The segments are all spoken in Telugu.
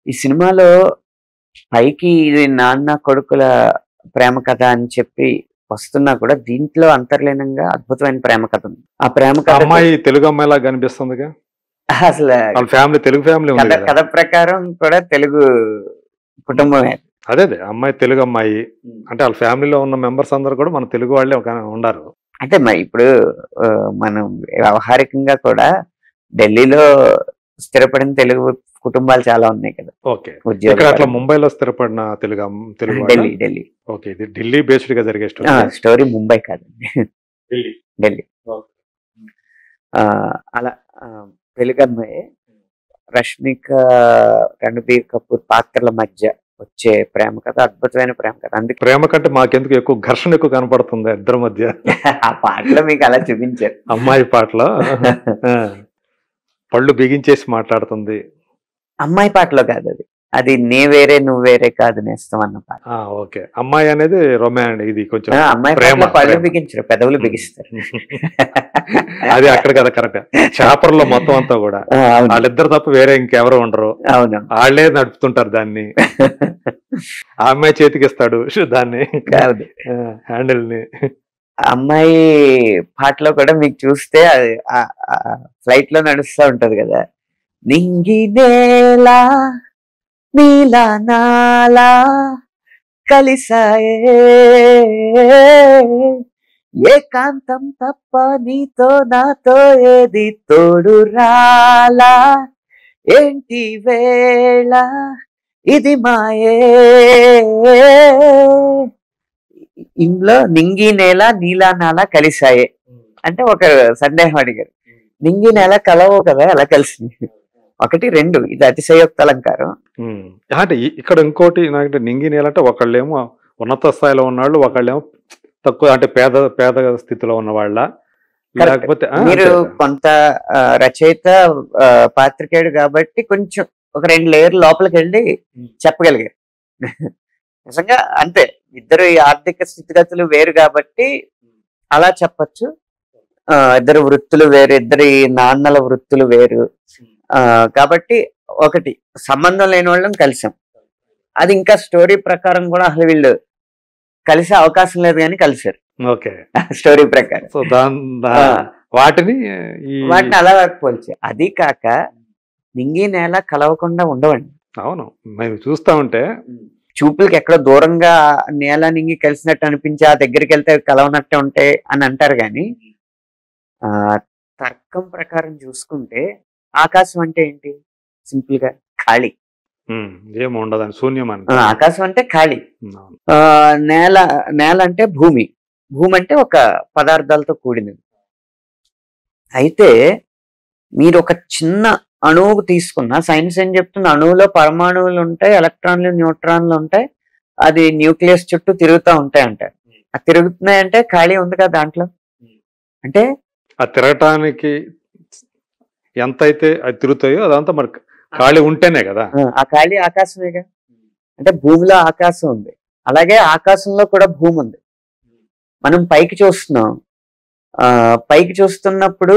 ఈ సినిమాలో పైకి ఇది నాన్న కొడుకుల ప్రేమ కథ అని చెప్పి వస్తున్నా కూడా దీంట్లో అంతర్లీనంగా అద్భుతమైన ప్రేమ కథ ఉంది. ఆ ప్రేమ కథ అమ్మాయి తెలుగు అమ్మాయిలా కనిపిస్తుందిగా, అసలు ఫ్యామిలీ తెలుగు ఫ్యామిలీ ఉంది కథ ప్రకారం కూడా తెలుగు కుటుంబమే. అదే అమ్మాయి తెలుగు అమ్మాయి అంటే వాళ్ళ ఫ్యామిలీలో ఉన్న మెంబర్స్ అందరూ కూడా మన తెలుగు వాళ్ళే ఉన్నారు. అంటే మరి ఇప్పుడు మనం వ్యవహారికంగా కూడా ఢిల్లీలో స్థిరపడిన తెలుగు కుటుంబాలు చాలా ఉన్నాయి కదా. ఓకే, ఇక్కడ అట్లా ముంబైలో స్థిరపడిన తెలుగు ఢిల్లీ. ఓకే, ఇది ఢిల్లీ బేస్డ్ గా జరిగే స్టోరీ, ముంబై కాదండి, ఢిల్లీ. అలా తెలుగు అమ్మాయి రష్మిక, రణబీర్ కపూర్ పాత్రల మధ్య వచ్చే ప్రేమ కథ అద్భుతమైన ప్రేమ కథ. అందుకే ప్రేమ కంటే మాకెందుకు ఎక్కువ ఘర్షణ ఎక్కువ కనపడుతుంది ఇద్దరి మధ్య. ఆ పాటలో మీకు అలా చూపించారు. అమ్మాయి పాటలో పళ్ళు బిగించేసి మాట్లాడుతుంది. అమ్మాయి పాటలో కాదు అది, అది నే వేరే నువ్వు వేరే కాదు నేస్తాం అన్న పాట. ఓకే, అమ్మాయి అనేది రొమాంటిక్, ఇది కొంచెం అమ్మాయి పాటలో పళ్ళు బిగించరు, పెదవులు బిగిస్తారు. అది అక్కడ కదా కరెక్ట్. చేపర్లో మొత్తం అంతా కూడా వాళ్ళిద్దరు తప్ప వేరే ఇంకెవరు ఉండరు. అవును, వాళ్ళే నడుపుతుంటారు దాన్ని. ఆ అమ్మాయి చేతికి ఇస్తాడు దాన్ని, హ్యాండిల్ ని. అమ్మాయి పాటలో కూడా మీకు చూస్తే ఫ్లైట్ లో నడుస్తూ ఉంటది కదా, నింగి నేలా నీలా నాలా కలిసాయే ఏకాంతం తప్ప నీతో నాతో ఏది తోడు రాలా ఏంటి వేళ ఇది మాయే. ఇందులో నింగి నేల నీలా నాలా కలిసాయే అంటే ఒక సందేహం అడిగారు, నింగి నేల కలవో కదా ఎలా కలిసి. ఒకటి రెండు, ఇది అతిశయోక్త అలంకారం. అంటే ఇక్కడ ఇంకోటి నాకంటే నింగి నేల అంటే ఒకళ్ళేమో ఉన్నత స్థాయిలో ఉన్నవాళ్ళు, ఒకళ్ళేమో తక్కువ అంటే పేద స్థితిలో ఉన్న వాళ్ళ. లేకపోతే మీరు కొంత రచయిత పాత్రికేయుడు కాబట్టి కొంచెం ఒక 2 లేయర్ లోపలికి వెళ్ళి చెప్పగలిగారు. నిజంగా అంతే, ఇద్దరు ఆర్థిక స్థితిగతులు వేరు కాబట్టి అలా చెప్పచ్చు. ఇద్దరు వృత్తులు వేరు, ఇద్దరి నాన్నల వృత్తులు వేరు కాబట్టి ఒకటి సంబంధం లేని వాళ్ళని కలిసాం. అది ఇంకా స్టోరీ ప్రకారం కూడా అసలు వీళ్ళు కలిసే అవకాశం లేదు కానీ కలిసారు. ఓకే, స్టోరీ ప్రకారం. సో వాటిని అలా పోల్చే. అది కాక నింగి నేల కలవకుండా ఉండవండి. అవును, మేము చూస్తా ఉంటే చూపులకి ఎక్కడో దూరంగా నేల నింగి కలిసినట్టు అనిపించి ఆ దగ్గరికి వెళ్తే కలవనట్టే ఉంటాయి అని అంటారు కానీ తర్కం ప్రకారం చూసుకుంటే ఆకాశం అంటే ఏంటి? సింపుల్ గా ఖాళీ, ఏముండదని శూన్యం. ఆకాశం అంటే ఖాళీ. నేల అంటే భూమి అంటే ఒక పదార్థాలతో కూడినది. అయితే మీరు ఒక చిన్న అణువుకు తీసుకున్న, సైన్స్ ఏం చెప్తుంది, అణువులో పరమాణువులు ఉంటాయి, ఎలక్ట్రాన్లు న్యూట్రాన్లు ఉంటాయి, అది న్యూక్లియస్ చుట్టూ తిరుగుతూ ఉంటాయి అంటారు. అది తిరుగుతున్నాయంటే ఖాళీ ఉంది కదా దాంట్లో. అంటే ఆ తిరగటానికి ఎంత అయితే అది తిరుగుతాయో అదంతా మరి ఖాళీ ఉంటేనే కదా. ఆ ఖాళీ ఆకాశమేగా. అంటే భూమిలో ఆకాశం ఉంది, అలాగే ఆకాశంలో కూడా భూమి ఉంది. మనం పైకి చూస్తున్నాం, పైకి చూస్తున్నప్పుడు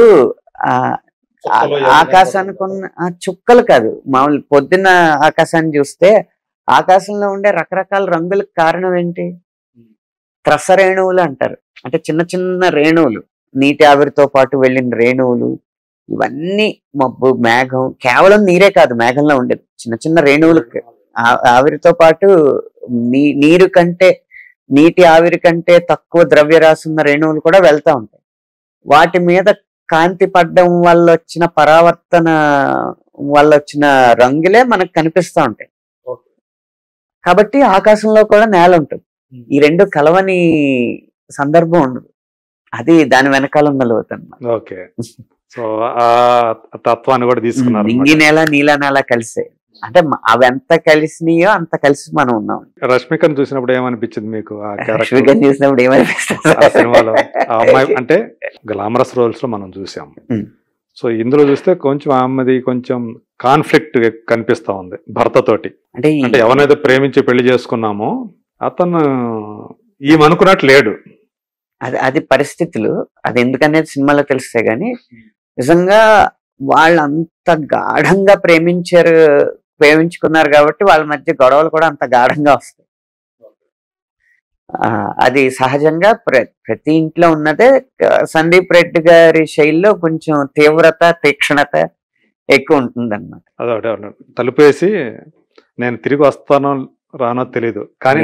ఆకాశానికి ఉన్న చుక్కలు కాదు, మామూలు పొద్దున్న ఆకాశాన్ని చూస్తే ఆకాశంలో ఉండే రకరకాల రంగులకు కారణం ఏంటి? త్రసరేణువులు అంటారు. అంటే చిన్న చిన్న రేణువులు, నీటి ఆవిరితో పాటు వెళ్ళిన రేణువులు, ఇవన్నీ మబ్బు మేఘం, కేవలం నీరే కాదు మేఘంలో ఉండేది, చిన్న చిన్న రేణువులకు ఆవిరితో పాటు నీరు కంటే, నీటి ఆవిరి కంటే తక్కువ ద్రవ్యరాశి ఉన్న రేణువులు కూడా వెళ్తా ఉంటాయి. వాటి మీద కాంతి పడ్డం వల్ల వచ్చిన పరావర్తన వల్ల వచ్చిన రంగులే మనకు కనిపిస్తూ ఉంటాయి. కాబట్టి ఆకాశంలో కూడా నేల ఉంటుంది. ఈ రెండు కలవని సందర్భం ఉండదు. అది దాని వెనకాల ఉన్న లోతు అన్నమాట. ఓకే, సో ఆ తత్వాన్ని కూడా తీసుకున్నారు. నింగి నేల నీల నేల కలిసే, అంటే అవి ఎంత కలిసినాయో అంత కలిసి మనం ఉన్నాం. రష్మికను చూసినప్పుడు ఏమనిపించింది మీకు? రష్మికను చూసినప్పుడు ఏమనిపిస్తుంది? ఆ సినిమాలో ఆ అమ్మాయి అంటే గ్లామరస్ రోల్స్ లో మనం చూసాం. సో ఇందులో చూస్తే కొంచెం ఆమెది కొంచెం కాన్ఫ్లిక్ట్ కనిపిస్తా ఉంది భర్తతోటి. అంటే ఎవరైతే ప్రేమించి పెళ్లి చేసుకున్నామో అతను ఈమెనుకున్నట్టు లేడు. అది పరిస్థితులు, అది ఎందుకనేది సినిమాలో తెలిస్తే గానీ నిజంగా వాళ్ళు అంత గాఢంగా ప్రేమించారు ప్రేమించుకున్నారు కాబట్టి వాళ్ళ మధ్య గొడవలు కూడా అంత గాఢంగా వస్తాయి. అది సహజంగా ప్రతి ఇంట్లో ఉన్నదే. సందీప్ రెడ్డి గారి శైలిలో కొంచెం తీవ్రత, తీక్షణత ఎక్కువ ఉంటుంది అన్నమాట. అదే తలుపేసి నేను తిరిగి వస్తానో రానో తెలియదు, కానీ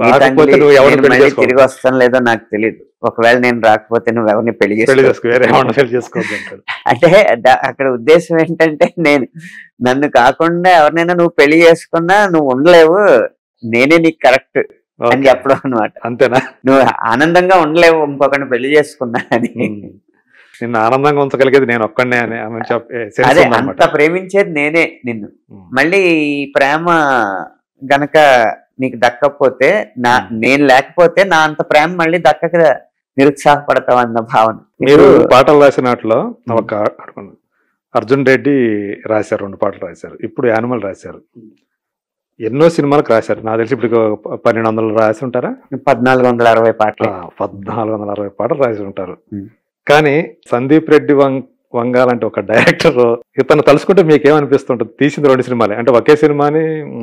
తిరిగి వస్తాను లేదో నాకు తెలియదు, ఒకవేళ నేను రాకపోతే నువ్వు ఎవరిని పెళ్లి చేసుకోవద్దు. అంటే అక్కడ ఉద్దేశం ఏంటంటే, నన్ను కాకుండా ఎవరినైనా నువ్వు పెళ్లి చేసుకున్నా నువ్వు ఉండలేవు, నేనే నీకు కరెక్ట్ అని చెప్పడం అనమాట. అంతేనా? నువ్వు ఆనందంగా ఉండలేవు ఇంకొకరిని పెళ్లి చేసుకున్నా అని. నిన్ను ఆనందంగా ఉంచగలిగేది నేను ఒక్కడే అని అదే, అంత ప్రేమించేది నేనే నిన్ను. మళ్ళీ ఈ ప్రేమ గనక నీకు దక్కకపోతే, నేను లేకపోతే నా అంత ప్రేమ మళ్ళీ దక్కక నిరుత్సాహపడతావు అన్న భావన. మీరు పాటలు రాసినట్లో ఒక అర్జున్ రెడ్డి రాశారు, 2 పాటలు రాశారు, ఇప్పుడు యానిమల్ రాశారు, ఎన్నో సినిమాలకు రాశారు. నాకు తెలిసి ఇప్పుడు 1200 రాసి ఉంటారా? 1460 పాటలు. 1460 పాటలు రాసి ఉంటారు. కానీ సందీప్ రెడ్డి వంగ లాంటి ఒక డైరెక్టర్ ఇతను తలుసుకుంటే మీకు ఏమనిపిస్తుంటుంది? తీసింది 2 సినిమాలే, అంటే ఒకే సినిమాని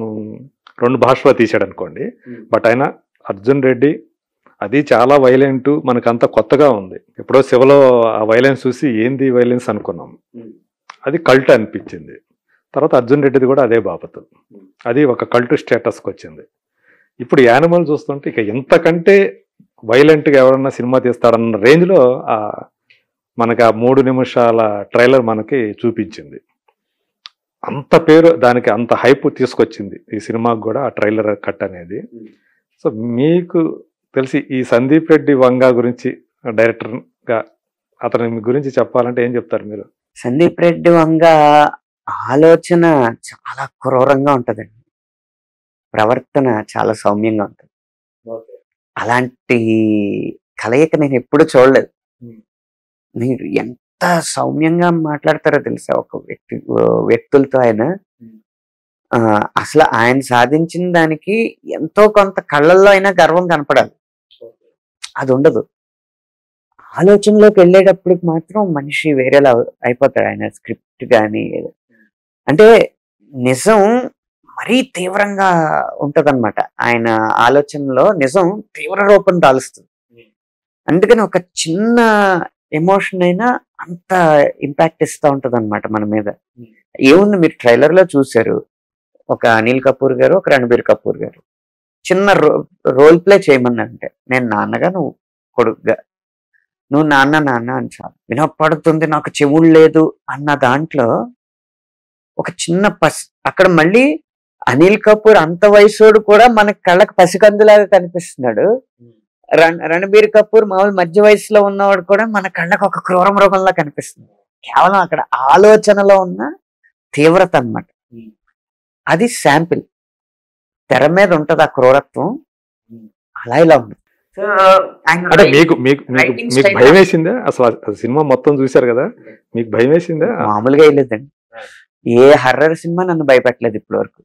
2 భాషలో తీసాడు అనుకోండి, బట్ ఆయన అర్జున్ రెడ్డి అది చాలా వైలెంట్, మనకంతా కొత్తగా ఉంది. ఎప్పుడో శివలో ఆ వైలెన్స్ చూసి ఏంది వైలెన్స్ అనుకున్నాం, అది కల్ట్ అనిపించింది. తర్వాత అర్జున్ రెడ్డిది కూడా అదే బాపతు, అది ఒక కల్ట్ స్టేటస్కి వచ్చింది. ఇప్పుడు యానిమల్ చూస్తుంటే ఇక ఎంతకంటే వైలెంట్గా ఎవరన్నా సినిమా తీస్తాడన్న రేంజ్లో మనకి ఆ 3 నిమిషాల ట్రైలర్ మనకి చూపించింది. అంత పేరు దానికి, అంత హైప్ తీసుకొచ్చింది ఈ సినిమాకి కూడా ఆ ట్రైలర్ కట్ అనేది. సో మీకు తెలిసి ఈ సందీప్ రెడ్డి వంగ గురించి డైరెక్టర్గా అతని గురించి చెప్పాలంటే ఏం చెప్తారు మీరు? సందీప్ రెడ్డి వంగ ఆలోచన చాలా క్రూరంగా ఉంటుందండి, ప్రవర్తన చాలా సౌమ్యంగా ఉంటుంది. అలాంటి కలయిక నేను ఎప్పుడు చూడలేదు. మీరు ఎంత సౌమ్యంగా మాట్లాడతారో తెలుసా ఒక వ్యక్తులతో ఆయన. అసలు ఆయన సాధించిన దానికి ఎంతో కొంత కళ్ళల్లో అయినా గర్వం కనపడాలి, అది ఉండదు. ఆలోచనలోకి వెళ్ళేటప్పటికి మాత్రం మనిషి వేరేలా అయిపోతాడు. ఆయన స్క్రిప్ట్ కానీ, అంటే నిజం మరీ తీవ్రంగా ఉంటదన్నమాట. ఆయన ఆలోచనలో నిజం తీవ్ర రూపం దాలుస్తుంది. అందుకని ఒక చిన్న ఎమోషన్ అయినా అంత ఇంపాక్ట్ ఇస్తూ ఉంటది అనమాట మన మీద. ఏముంది, మీరు ట్రైలర్ లో చూసారు, ఒక అనిల్ కపూర్ గారు, ఒక రణబీర్ కపూర్ గారు చిన్న రోల్ ప్లే చేయమన్నంటే, నేను నాన్నగా, నువ్వు కొడుకుగా, నువ్వు నాన్న నాన్న అని చాలు, వినపడుతుంది నాకు చెవుడు లేదు అన్న దాంట్లో ఒక చిన్న అక్కడ మళ్ళీ అనిల్ కపూర్ అంత వయసోడు కూడా మన కళ్ళకి పసికందులాగా కనిపిస్తున్నాడు. రణబీర్ కపూర్ మామూలు మధ్య వయసులో ఉన్నవాడు కూడా మన కళ్ళకు ఒక క్రూర మృగంలా కనిపిస్తుంది. కేవలం అక్కడ ఆలోచనలో ఉన్న తీవ్రత అన్నమాట. అది శాంపిల్. తెర మీద ఉంటది ఆ క్రూరత్వం, అలా ఇలా ఉంది. అంటే మీకు భయం వేసిందా అసలు? సినిమా మొత్తం చూసారు కదా, మీకు భయం వేసిందా? మామూలుగా వెళ్ళలేదండి, ఏ హర్రర్ సినిమా నన్ను భయపెట్టలేదు ఇప్పటి వరకు.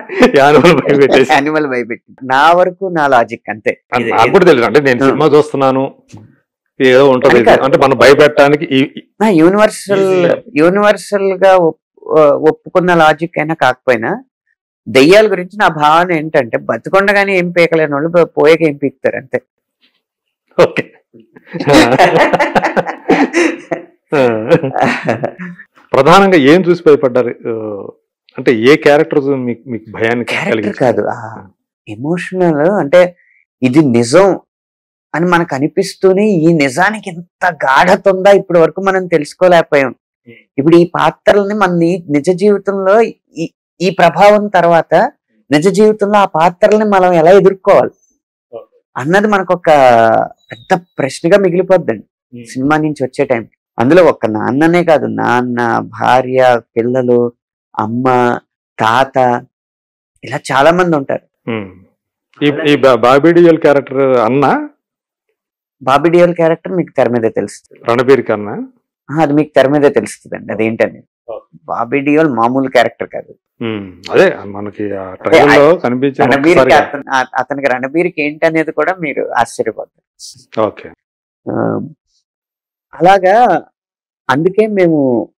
యానిమల్ భయపెట్టింది నా వరకు, నా లాజిక్ అంతే. నాకు కూడా తెలుసు, అంటే నేను సినిమా చూస్తున్నాను ఏదో ఉంటది అంటే మనం భయపెట్టడానికి యూనివర్సల్ గా ఒప్పుకున్న లాజిక్ అయినా కాకపోయినా, దెయ్యాల గురించి నా భావన ఏంటంటే, బతుకుండగానే ఏం పీకలేని వాళ్ళు పోయాక ఏం పీకుతారు అంతే. ఓకే. ప్రధానంగా ఏం చూసి భయపడ్డారు? అంటే ఏ క్యారెక్టర్ మీకు భయాన్ని క్యారెక్టర్ కాదు, ఎమోషనల్. అంటే ఇది నిజం అని మనకు అనిపిస్తూనే ఈ నిజానికి ఎంత గాఢత ఉందా ఇప్పటి వరకు మనం తెలుసుకోలేకపోయాం. ఇప్పుడు ఈ పాత్రల్ని మన నిజ జీవితంలో ఈ ప్రభావం తర్వాత నిజ జీవితంలో ఆ పాత్రల్ని మనం ఎలా ఎదుర్కోవాలి అన్నది మనకు ఒక పెద్ద ప్రశ్నగా మిగిలిపోద్దండి సినిమా నుంచి వచ్చే టైం. అందులో ఒక్క నాన్ననే కాదు, నాన్న, భార్య, పిల్లలు, అమ్మ, తాత, ఇలా చాలా మంది ఉంటారు. ఈ బాబిడియోల్ క్యారెక్టర్ అన్న, బాబిడియోల్ క్యారెక్టర్ మీకు తెర మీదే తెలుస్తుంది. రణబీర్ కన్నా అది మీకు తెర మీదే తెలుస్తుంది అండి అదేంటని. బాబిడియోల్ మామూలు క్యారెక్టర్ కాదు. అదే మనకి అతనికి రణబీర్కి ఏంటి అనేది కూడా మీరు ఆశ్చర్యపోతారు. ఓకే. అలాగా అందుకే మేము